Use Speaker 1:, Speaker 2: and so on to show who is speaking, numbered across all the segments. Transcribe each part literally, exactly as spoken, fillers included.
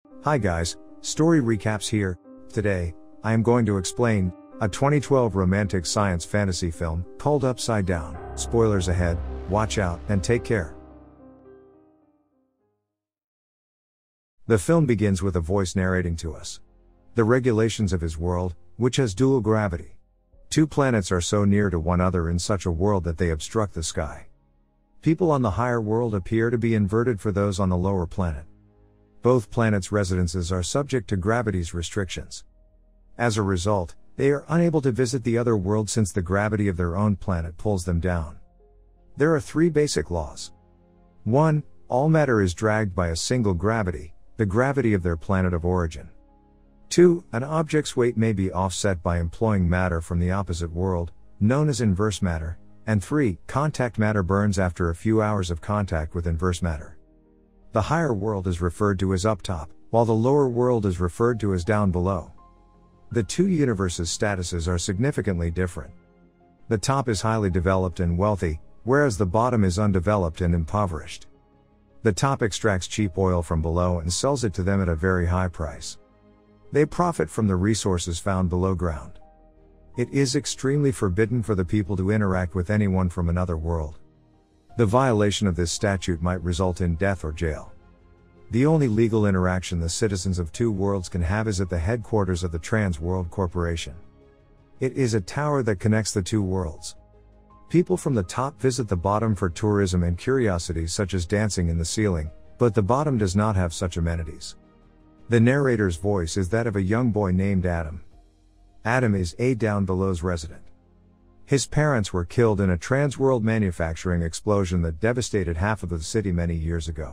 Speaker 1: Hi guys, story recaps here. Today, I am going to explain a twenty twelve romantic science fantasy film called Upside Down. Spoilers ahead, watch out and take care. The film begins with a voice narrating to us the regulations of his world, which has dual gravity. Two planets are so near to one another in such a world that they obstruct the sky. People on the higher world appear to be inverted for those on the lower planet. Both planets' residences are subject to gravity's restrictions. As a result, they are unable to visit the other world since the gravity of their own planet pulls them down. There are three basic laws. one. All matter is dragged by a single gravity, the gravity of their planet of origin. two. An object's weight may be offset by employing matter from the opposite world, known as inverse matter. And three. Contact matter burns after a few hours of contact with inverse matter. The higher world is referred to as up top, while the lower world is referred to as down below. The two universes' statuses are significantly different. The top is highly developed and wealthy, whereas the bottom is undeveloped and impoverished. The top extracts cheap oil from below and sells it to them at a very high price. They profit from the resources found below ground. It is extremely forbidden for the people to interact with anyone from another world. The violation of this statute might result in death or jail. The only legal interaction the citizens of two worlds can have is at the headquarters of the Trans World Corporation. It is a tower that connects the two worlds. People from the top visit the bottom for tourism and curiosities such as dancing in the ceiling, but the bottom does not have such amenities. The narrator's voice is that of a young boy named Adam. Adam is a down below's resident. His parents were killed in a trans-world manufacturing explosion that devastated half of the city many years ago.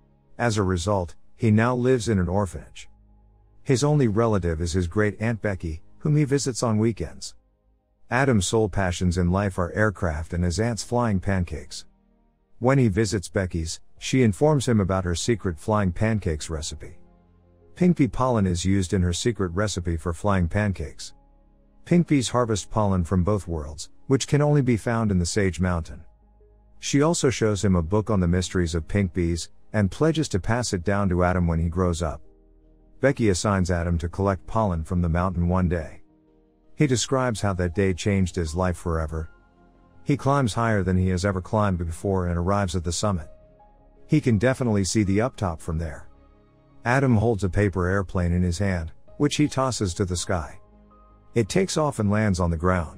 Speaker 1: As a result, he now lives in an orphanage. His only relative is his great-aunt Becky, whom he visits on weekends. Adam's sole passions in life are aircraft and his aunt's flying pancakes. When he visits Becky's, she informs him about her secret flying pancakes recipe. Pink pea pollen is used in her secret recipe for flying pancakes. Pink peas harvest pollen from both worlds, which can only be found in the Sage Mountain. She also shows him a book on the mysteries of pink bees, and pledges to pass it down to Adam when he grows up. Becky assigns Adam to collect pollen from the mountain one day. He describes how that day changed his life forever. He climbs higher than he has ever climbed before and arrives at the summit. He can definitely see the uptop from there. Adam holds a paper airplane in his hand, which he tosses to the sky. It takes off and lands on the ground.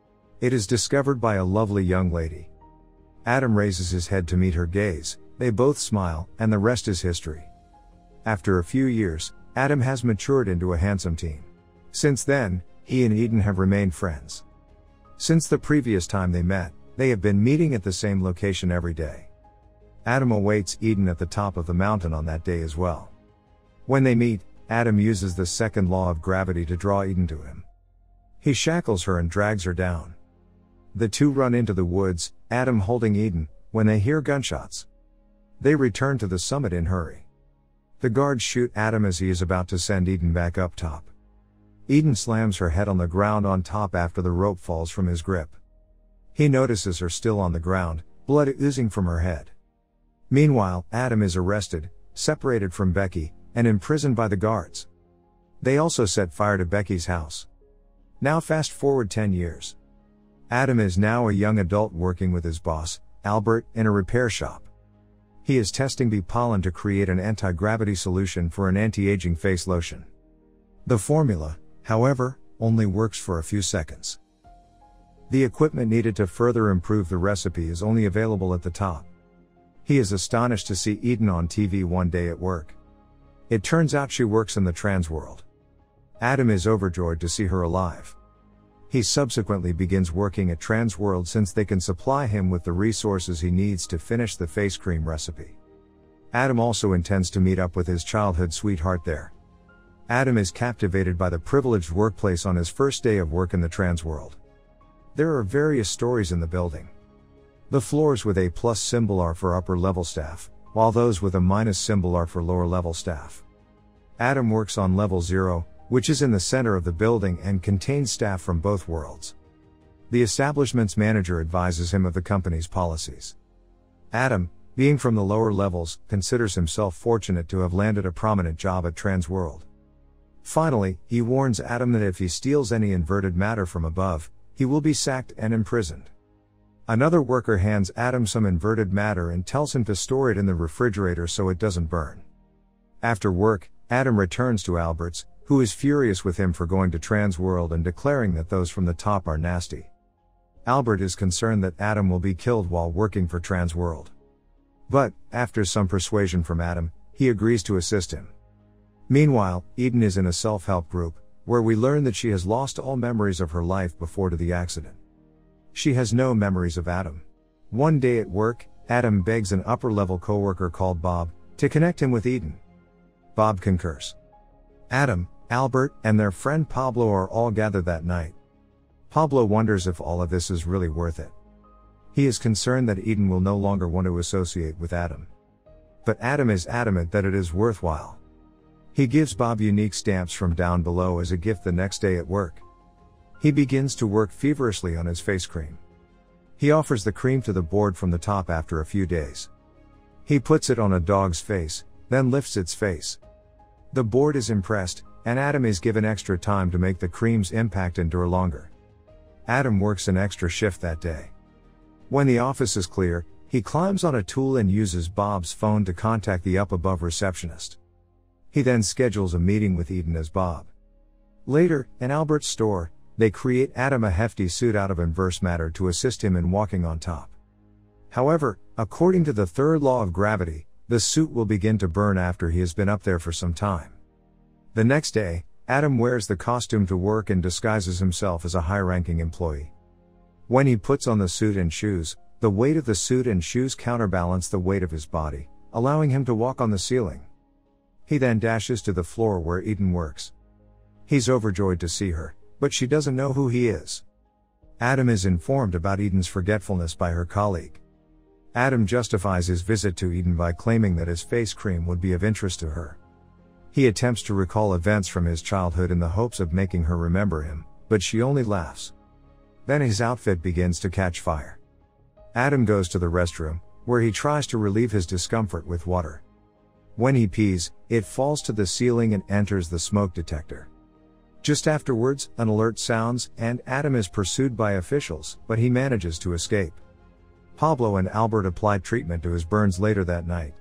Speaker 1: It is discovered by a lovely young lady. Adam raises his head to meet her gaze, they both smile, and the rest is history. After a few years, Adam has matured into a handsome teen. Since then, he and Eden have remained friends. Since the previous time they met, they have been meeting at the same location every day. Adam awaits Eden at the top of the mountain on that day as well. When they meet, Adam uses the second law of gravity to draw Eden to him. He shackles her and drags her down. The two run into the woods, Adam holding Eden, when they hear gunshots. They return to the summit in a hurry. The guards shoot Adam as he is about to send Eden back up top. Eden slams her head on the ground on top after the rope falls from his grip. He notices her still on the ground, blood oozing from her head. Meanwhile, Adam is arrested, separated from Becky, and imprisoned by the guards. They also set fire to Becky's house. Now fast forward ten years. Adam is now a young adult working with his boss, Albert, in a repair shop. He is testing bee pollen to create an anti-gravity solution for an anti-aging face lotion. The formula, however, only works for a few seconds. The equipment needed to further improve the recipe is only available at the top. He is astonished to see Eden on T V one day at work. It turns out she works in the trans world. Adam is overjoyed to see her alive. He subsequently begins working at Trans World since they can supply him with the resources he needs to finish the face cream recipe. Adam also intends to meet up with his childhood sweetheart there. Adam is captivated by the privileged workplace on his first day of work in the Trans World. There are various stories in the building. The floors with a plus symbol are for upper level staff, while those with a minus symbol are for lower level staff. Adam works on level zero, which is in the center of the building and contains staff from both worlds. The establishment's manager advises him of the company's policies. Adam, being from the lower levels, considers himself fortunate to have landed a prominent job at Transworld. Finally, he warns Adam that if he steals any inverted matter from above, he will be sacked and imprisoned. Another worker hands Adam some inverted matter and tells him to store it in the refrigerator so it doesn't burn. After work, Adam returns to Albert's, who is furious with him for going to Transworld and declaring that those from the top are nasty. Albert is concerned that Adam will be killed while working for Transworld. But, after some persuasion from Adam, he agrees to assist him. Meanwhile, Eden is in a self-help group, where we learn that she has lost all memories of her life before to the accident. She has no memories of Adam. One day at work, Adam begs an upper-level coworker called Bob to connect him with Eden. Bob concurs. Adam, Albert, and their friend Pablo are all gathered that night. Pablo wonders if all of this is really worth it. He is concerned that Eden will no longer want to associate with Adam. But Adam is adamant that it is worthwhile. He gives Bob unique stamps from down below as a gift the next day at work. He begins to work feverishly on his face cream. He offers the cream to the board from the top after a few days. He puts it on a dog's face, then lifts its face. The board is impressed, and Adam is given extra time to make the cream's impact endure longer. Adam works an extra shift that day. When the office is clear, he climbs on a tool and uses Bob's phone to contact the up-above receptionist. He then schedules a meeting with Eden as Bob. Later, in Albert's store, they create Adam a hefty suit out of inverse matter to assist him in walking on top. However, according to the third law of gravity, the suit will begin to burn after he has been up there for some time. The next day, Adam wears the costume to work and disguises himself as a high-ranking employee. When he puts on the suit and shoes, the weight of the suit and shoes counterbalance the weight of his body, allowing him to walk on the ceiling. He then dashes to the floor where Eden works. He's overjoyed to see her, but she doesn't know who he is. Adam is informed about Eden's forgetfulness by her colleague. Adam justifies his visit to Eden by claiming that his face cream would be of interest to her. He attempts to recall events from his childhood in the hopes of making her remember him, but she only laughs. Then his outfit begins to catch fire. Adam goes to the restroom, where he tries to relieve his discomfort with water. When he pees, it falls to the ceiling and enters the smoke detector. Just afterwards, an alert sounds, and Adam is pursued by officials, but he manages to escape. Pablo and Albert apply treatment to his burns later that night.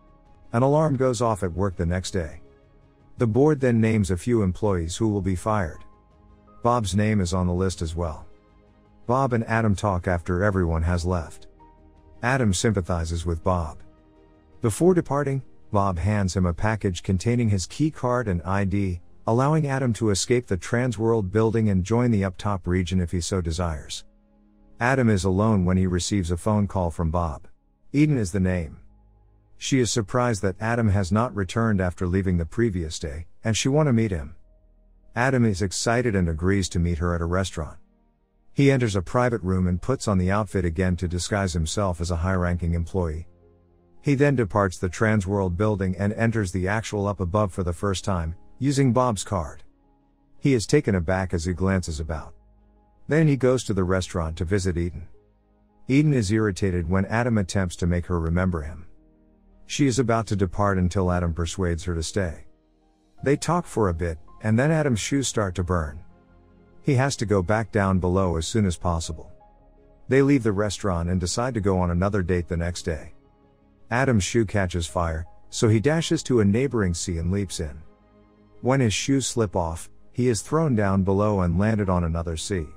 Speaker 1: An alarm goes off at work the next day. The board then names a few employees who will be fired. Bob's name is on the list as well. Bob and Adam talk after everyone has left. Adam sympathizes with Bob. Before departing, Bob hands him a package containing his key card and I D, allowing Adam to escape the Transworld building and join the up-top region if he so desires. Adam is alone when he receives a phone call from Bob. Eden is the name. She is surprised that Adam has not returned after leaving the previous day, and she wants to meet him. Adam is excited and agrees to meet her at a restaurant. He enters a private room and puts on the outfit again to disguise himself as a high-ranking employee. He then departs the Transworld building and enters the actual up above for the first time, using Bob's card. He is taken aback as he glances about. Then he goes to the restaurant to visit Eden. Eden is irritated when Adam attempts to make her remember him. She is about to depart until Adam persuades her to stay. They talk for a bit, and then Adam's shoes start to burn. He has to go back down below as soon as possible. They leave the restaurant and decide to go on another date the next day. Adam's shoe catches fire, so he dashes to a neighboring sea and leaps in. When his shoes slip off, he is thrown down below and landed on another sea.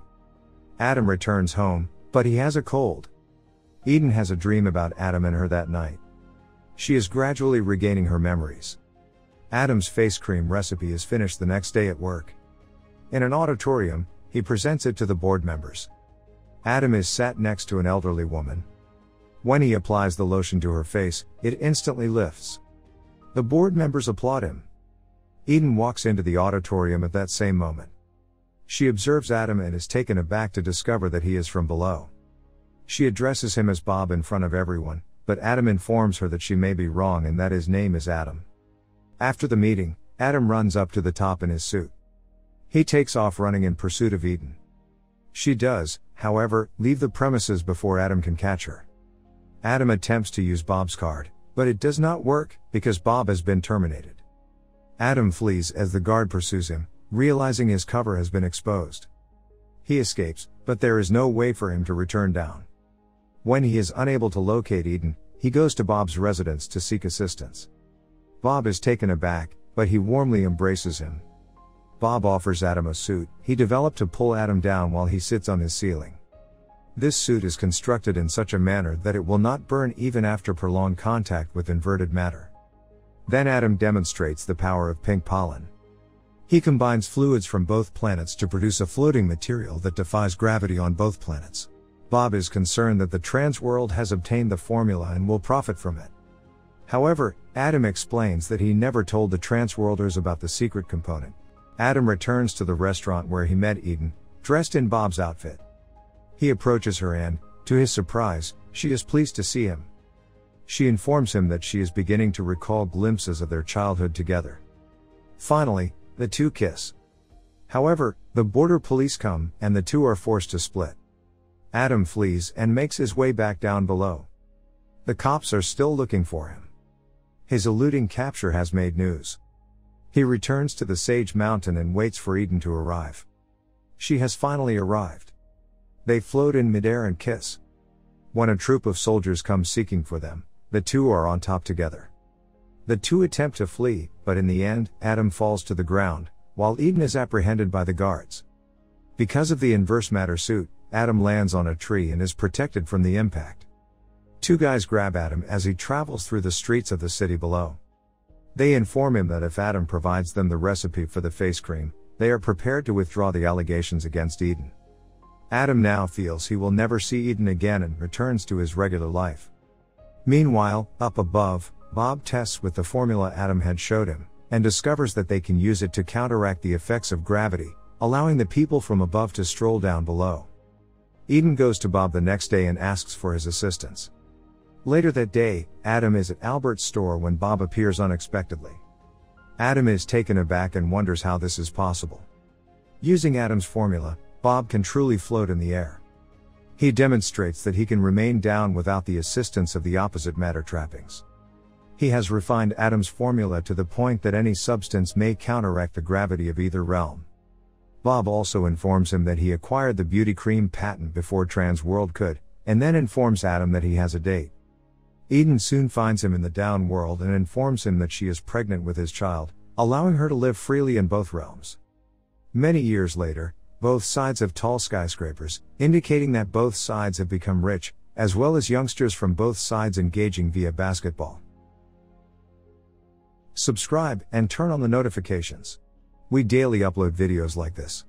Speaker 1: Adam returns home, but he has a cold. Eden has a dream about Adam and her that night. She is gradually regaining her memories. Adam's face cream recipe is finished the next day at work. In an auditorium, he presents it to the board members. Adam is sat next to an elderly woman. When he applies the lotion to her face, it instantly lifts. The board members applaud him. Eden walks into the auditorium at that same moment. She observes Adam and is taken aback to discover that he is from below. She addresses him as Bob in front of everyone, but Adam informs her that she may be wrong and that his name is Adam. After the meeting, Adam runs up to the top in his suit. He takes off running in pursuit of Eden. She does, however, leave the premises before Adam can catch her. Adam attempts to use Bob's card, but it does not work, because Bob has been terminated. Adam flees as the guard pursues him, realizing his cover has been exposed. He escapes, but there is no way for him to return down. When he is unable to locate Eden, he goes to Bob's residence to seek assistance. Bob is taken aback, but he warmly embraces him. Bob offers Adam a suit he developed to pull Adam down while he sits on his ceiling. This suit is constructed in such a manner that it will not burn even after prolonged contact with inverted matter. Then Adam demonstrates the power of pink pollen. He combines fluids from both planets to produce a floating material that defies gravity on both planets. Bob is concerned that the trans-world has obtained the formula and will profit from it. However, Adam explains that he never told the trans-worlders about the secret component. Adam returns to the restaurant where he met Eden, dressed in Bob's outfit. He approaches her and, to his surprise, she is pleased to see him. She informs him that she is beginning to recall glimpses of their childhood together. Finally, the two kiss. However, the border police come, and the two are forced to split. Adam flees and makes his way back down below. The cops are still looking for him. His eluding capture has made news. He returns to the Sage Mountain and waits for Eden to arrive. She has finally arrived. They float in midair and kiss. When a troop of soldiers comes seeking for them, the two are on top together. The two attempt to flee, but in the end, Adam falls to the ground, while Eden is apprehended by the guards. Because of the inverse matter suit, Adam lands on a tree and is protected from the impact. Two guys grab Adam as he travels through the streets of the city below. They inform him that if Adam provides them the recipe for the face cream, they are prepared to withdraw the allegations against Eden. Adam now feels he will never see Eden again and returns to his regular life. Meanwhile, up above, Bob tests with the formula Adam had showed him, and discovers that they can use it to counteract the effects of gravity, allowing the people from above to stroll down below. Eden goes to Bob the next day and asks for his assistance. Later that day, Adam is at Albert's store when Bob appears unexpectedly. Adam is taken aback and wonders how this is possible. Using Adam's formula, Bob can truly float in the air. He demonstrates that he can remain down without the assistance of the opposite matter trappings. He has refined Adam's formula to the point that any substance may counteract the gravity of either realm. Bob also informs him that he acquired the beauty cream patent before Trans-World could, and then informs Adam that he has a date. Eden soon finds him in the down world and informs him that she is pregnant with his child, allowing her to live freely in both realms. Many years later, both sides have tall skyscrapers, indicating that both sides have become rich, as well as youngsters from both sides engaging via basketball. Subscribe and turn on the notifications. We daily upload videos like this.